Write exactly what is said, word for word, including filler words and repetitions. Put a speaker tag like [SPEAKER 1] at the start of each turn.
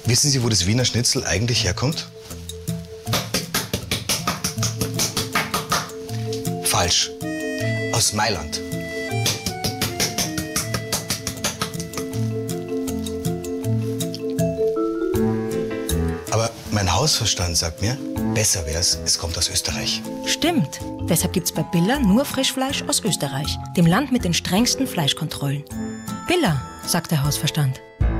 [SPEAKER 1] Wissen Sie, wo das Wiener Schnitzel eigentlich herkommt? Falsch. Aus Mailand. Aber mein Hausverstand sagt mir, besser wär's, es kommt aus Österreich.
[SPEAKER 2] Stimmt. Deshalb gibt's bei Billa nur Frischfleisch aus Österreich, dem Land mit den strengsten Fleischkontrollen. Billa, sagt der Hausverstand.